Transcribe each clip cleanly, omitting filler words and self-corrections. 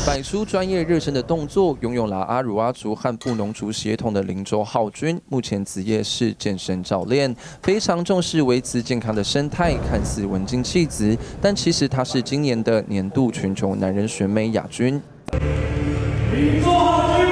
摆出专业热身的动作，拥有了阿鲁阿族和布农族血统的林州浩君，目前职业是健身教练，非常重视维持健康的生态，看似文静气质，但其实他是今年的年度全球男人选美亚军。林州浩君。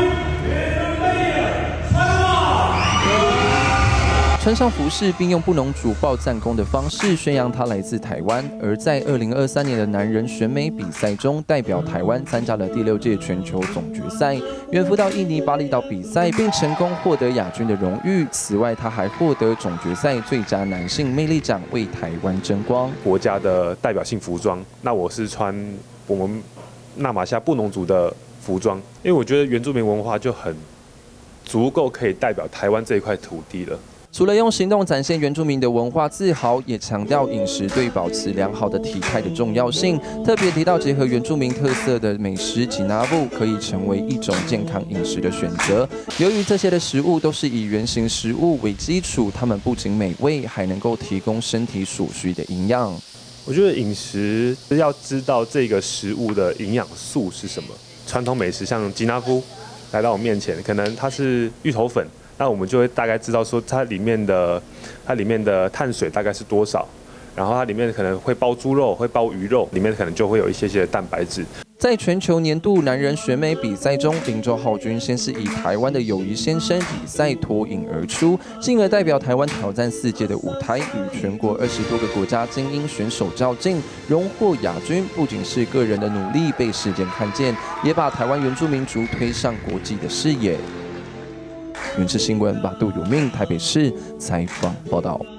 穿上服饰，并用布农族报战功的方式宣扬他来自台湾。而在2023年的男人选美比赛中，代表台湾参加了第6届全球总决赛，远赴到印尼巴厘岛比赛，并成功获得亚军的荣誉。此外，他还获得总决赛最佳男性魅力奖，为台湾争光。 国家的代表性服装，那我是穿我们那马夏布农族的服装，因为我觉得原住民文化就很足够可以代表台湾这一块土地了。 除了用行动展现原住民的文化自豪，也强调饮食对保持良好的体态的重要性。特别提到结合原住民特色的美食吉拿布，可以成为一种健康饮食的选择。由于这些的食物都是以原型食物为基础，它们不仅美味，还能够提供身体所需的营养。 我觉得饮食要知道这个食物的营养素是什么。传统美食像吉拿布来到我面前，可能它是芋头粉。 那我们就会大概知道说它里面的碳水大概是多少，然后它里面可能会包猪肉，会包鱼肉，里面可能就会有一些蛋白质。 在全球年度男人选美比赛中，林州浩君先是以台湾的友谊先生比赛脱颖而出，进而代表台湾挑战世界的舞台，与全国20多个国家精英选手较劲，荣获亚军。不仅是个人的努力被世界看见，也把台湾原住民族推上国际的视野。原视新闻，把杜有命台北市采访报道。